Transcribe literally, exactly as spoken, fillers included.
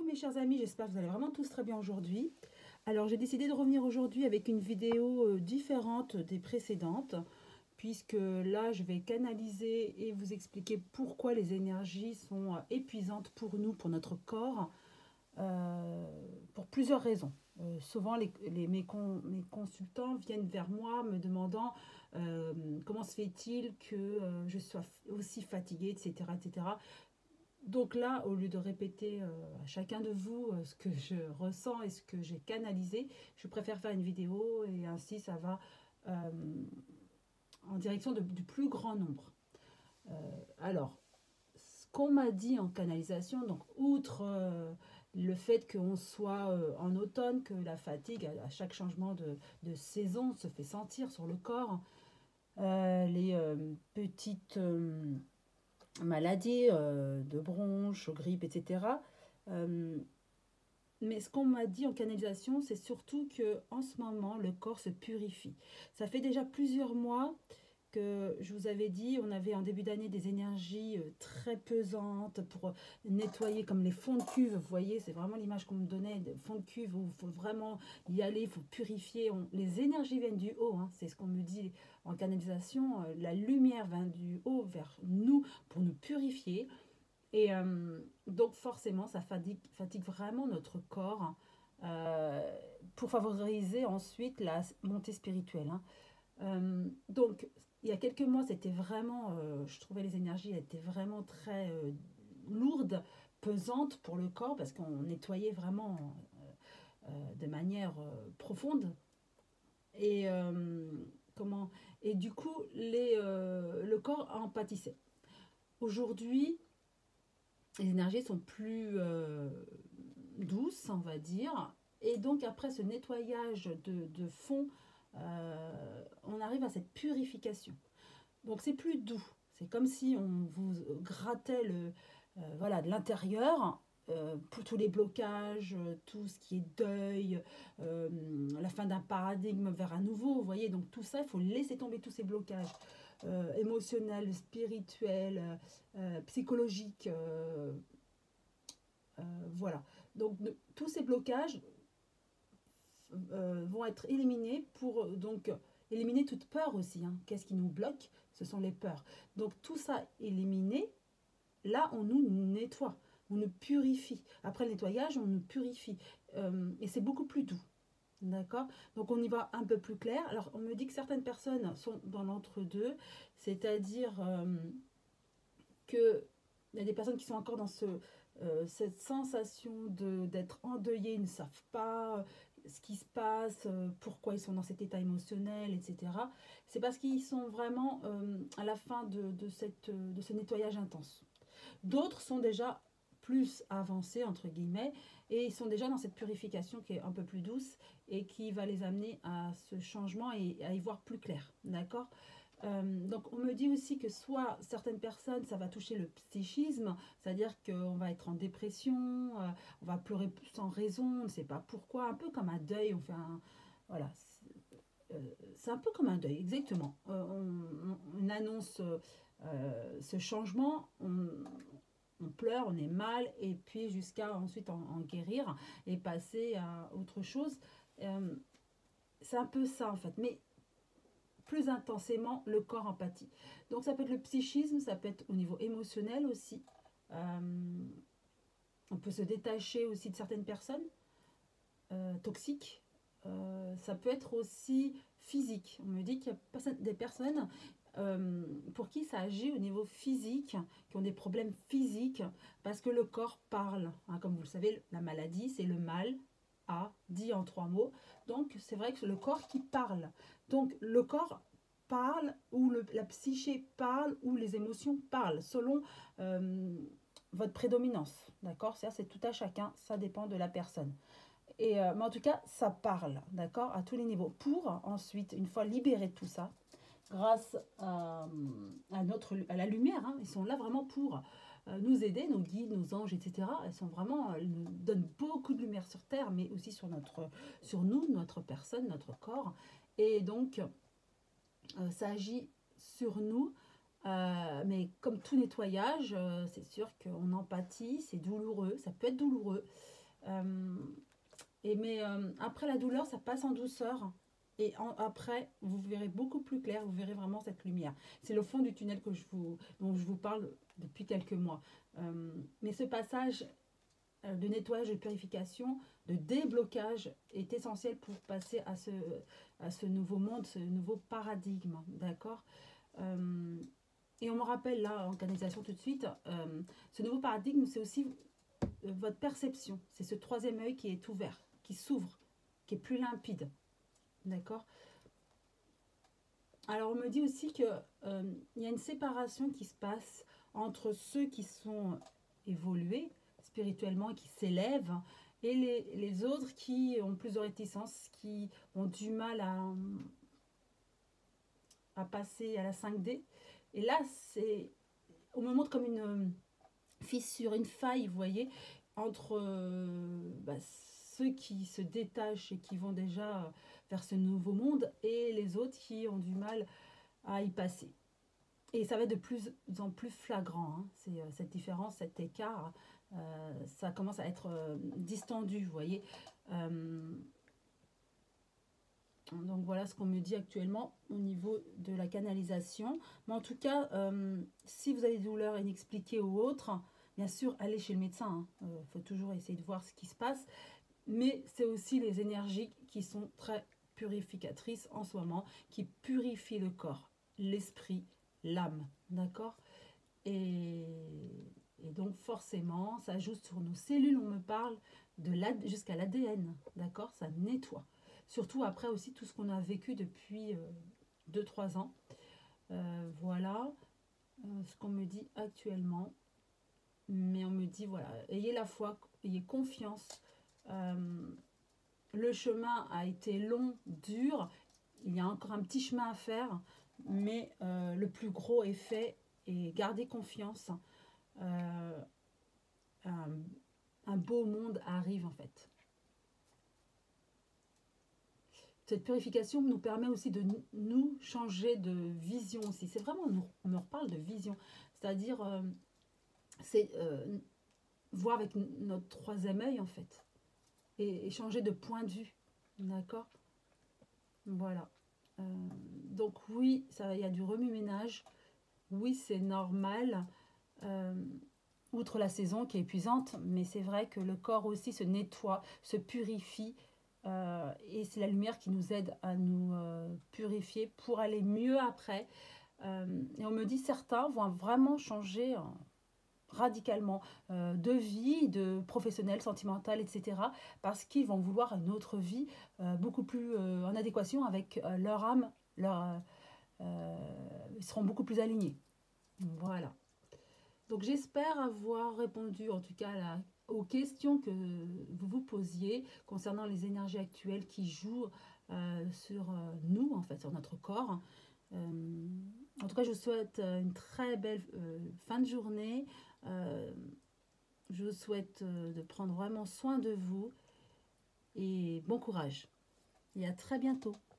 Coucou mes chers amis, j'espère que vous allez vraiment tous très bien aujourd'hui. Alors j'ai décidé de revenir aujourd'hui avec une vidéo euh, différente des précédentes, puisque là je vais canaliser et vous expliquer pourquoi les énergies sont euh, épuisantes pour nous, pour notre corps, euh, pour plusieurs raisons. Euh, souvent les, les- mes, con- mes consultants viennent vers moi me demandant euh, comment se fait-il que euh, je sois aussi fatiguée, et cetera, et cetera. Donc là, au lieu de répéter euh, à chacun de vous euh, ce que je ressens et ce que j'ai canalisé, je préfère faire une vidéo et ainsi ça va euh, en direction de- du plus grand nombre. Euh, alors, ce qu'on m'a dit en canalisation, donc outre euh, le fait qu'on soit euh, en automne, que la fatigue à, à chaque changement de, de saison se fait sentir sur le corps, euh, les euh, petites... euh, maladies euh, de bronches, grippe, et cetera. Euh, mais ce qu'on m'a dit en canalisation, c'est surtout que en ce moment, le corps se purifie. Ça fait déjà plusieurs mois que je vous avais dit, on avait en début d'année des énergies euh, très pesantes pour nettoyer comme les fonds de cuve. Vous voyez, c'est vraiment l'image qu'on me donnait, de fonds de cuve où il faut vraiment y aller, il faut purifier. On- les énergies viennent du haut, hein, c'est ce qu'on me dit en canalisation. euh, La lumière vient du haut vers nous pour nous purifier. Et euh, donc forcément, ça fatigue, fatigue vraiment notre corps euh, pour favoriser ensuite la montée spirituelle, hein. Euh, donc, il y a quelques mois, c'était vraiment, euh, je trouvais les énergies étaient vraiment très euh, lourdes, pesantes pour le corps parce qu'on nettoyait vraiment euh, de manière euh, profonde. Et euh, comment Et du coup, les, euh, le corps en pâtissait. Aujourd'hui, les énergies sont plus euh, douces, on va dire. Et donc, après ce nettoyage de, de fond, euh, on arrive à cette purification. Donc c'est plus doux. C'est comme si on vous grattait le, euh, voilà, de l'intérieur, euh, pour tous les blocages, euh, tout ce qui est deuil, euh, la fin d'un paradigme vers un nouveau. Vous voyez, donc tout ça, il faut laisser tomber tous ces blocages euh, émotionnels, spirituels, euh, euh, psychologiques. Euh, euh, voilà. Donc de- tous ces blocages euh, vont être éliminés pour euh, donc éliminer toute peur aussi, hein. Qu'est-ce qui nous bloque? Ce sont les peurs. Donc tout ça éliminé, là on nous nettoie, on nous purifie. Après le nettoyage, on nous purifie. Euh, et c'est beaucoup plus doux. D'accord. Donc on y va un peu plus clair. Alors on me dit que certaines personnes sont dans l'entre-deux, c'est-à-dire euh, que il y a des personnes qui sont encore dans ce, euh, cette sensation de d'être endeuillés, ils ne savent pas euh, ce qui se passe, euh, pourquoi ils sont dans cet état émotionnel, et cetera. C'est parce qu'ils sont vraiment euh, à la fin de, de, cette, de ce nettoyage intense. D'autres sont déjà plus avancés, entre guillemets, et ils sont déjà dans cette purification qui est un peu plus douce et qui va les amener à ce changement et à y voir plus clair. D'accord. Euh, donc on me dit aussi que soit certaines personnes, ça va toucher le psychisme, c'est-à-dire qu'on va être en dépression, euh, on va pleurer sans raison, on ne sait pas pourquoi, un peu comme un deuil, on fait un... Voilà, c'est euh, un peu comme un deuil, exactement. Euh, on, on, on annonce euh, ce changement, on, on pleure, on est mal, et puis jusqu'à ensuite en, en guérir et passer à autre chose. Euh, c'est un peu ça en fait, mais plus intensément, le corps empathie. Donc ça peut être le psychisme, ça peut être au niveau émotionnel aussi. Euh, on peut se détacher aussi de certaines personnes euh, toxiques. Euh, ça peut être aussi physique. On me dit qu'il y a des personnes euh, pour qui ça agit au niveau physique, qui ont des problèmes physiques, parce que le corps parle, hein. Comme vous le savez, la maladie, c'est le mal à dit en trois mots. Donc c'est vrai que c'est le corps qui parle. Donc le corps parle, ou le, la psyché parle, ou les émotions parlent, selon euh, votre prédominance. D'accord? Ça, c'est tout à chacun, ça dépend de la personne. Et, euh, mais en tout cas, ça parle, d'accord, à tous les niveaux. Pour ensuite, une fois libéré de tout ça, grâce à, à, notre, à la lumière, hein, ils sont là vraiment pour euh, nous aider, nos guides, nos anges, et cetera. Elles sont vraiment, elles nous donnent beaucoup de lumière sur Terre, mais aussi sur, notre, sur nous, notre personne, notre corps. Et donc, euh, ça agit sur nous Euh, mais comme tout nettoyage, euh, c'est sûr qu'on en pâtit, c'est douloureux, ça peut être douloureux. Euh, et mais euh, après la douleur, ça passe en douceur. Et en- après, vous verrez beaucoup plus clair, vous verrez vraiment cette lumière. C'est le fond du tunnel que je vous, dont je vous parle depuis quelques mois. Euh, mais ce passage euh, de nettoyage, de purification, de déblocage est essentiel pour passer à ce, à ce nouveau monde, ce nouveau paradigme. D'accord. Euh, et on me rappelle là, en canalisation tout de suite, euh, ce nouveau paradigme, c'est aussi euh, votre perception. C'est ce troisième œil qui est ouvert, qui s'ouvre, qui est plus limpide. D'accord. Alors on me dit aussi que euh, il y a une séparation qui se passe entre ceux qui sont évolués spirituellement et qui s'élèvent et les, les autres qui ont plus de réticence, qui ont du mal à, à passer à la cinq D. Et là, c'est, on me montre comme une fissure, une faille, vous voyez, entre euh, bah, ceux qui se détachent et qui vont déjà vers ce nouveau monde et les autres qui ont du mal à y passer. Et ça va être de plus en plus flagrant, hein. C'est, euh, cette différence, cet écart, euh, ça commence à être euh, distendu, vous voyez. Euh, donc voilà ce qu'on me dit actuellement au niveau de la canalisation. Mais en tout cas, euh, si vous avez des douleurs inexpliquées ou autres, bien sûr, allez chez le médecin. Il hein. euh, faut toujours essayer de voir ce qui se passe. Mais c'est aussi les énergies qui sont très purificatrices en ce moment, qui purifient le corps, l'esprit, l'âme. D'accord. et, et donc forcément, ça joue sur nos cellules, on me parle de jusqu'à l'A D N. D'accord. Ça nettoie. Surtout après aussi tout ce qu'on a vécu depuis euh, deux trois ans. Euh, voilà euh, ce qu'on me dit actuellement. Mais on me dit, voilà, ayez la foi, ayez confiance. Euh, le chemin a été long, dur. Il y a encore un petit chemin à faire. Mais euh, le plus gros est fait. Et gardez confiance. Euh, un, un beau monde arrive en fait. Cette purification nous permet aussi de nous changer de vision aussi. C'est vraiment, on me reparle de vision. C'est-à-dire, euh, c'est euh, voir avec notre troisième œil en fait. Et, et changer de point de vue. D'accord. Voilà. Euh, donc oui, il y a du remue-ménage. Oui, c'est normal. Euh, outre la saison qui est épuisante, mais c'est vrai que le corps aussi se nettoie, se purifie. Euh, et c'est la lumière qui nous aide à nous euh, purifier pour aller mieux après. Euh, et on me dit certains vont vraiment changer hein, radicalement euh, de vie, de professionnel, sentimental, et cetera. Parce qu'ils vont vouloir une autre vie euh, beaucoup plus euh, en adéquation avec euh, leur âme, leur, euh, ils seront beaucoup plus alignés. Voilà. Donc j'espère avoir répondu en tout cas à la, aux questions que vous vous posiez concernant les énergies actuelles qui jouent euh, sur euh, nous, en fait, sur notre corps. Euh, en tout cas, je vous souhaite une très belle euh, fin de journée. Euh, je vous souhaite euh, de prendre vraiment soin de vous et bon courage. Et à très bientôt.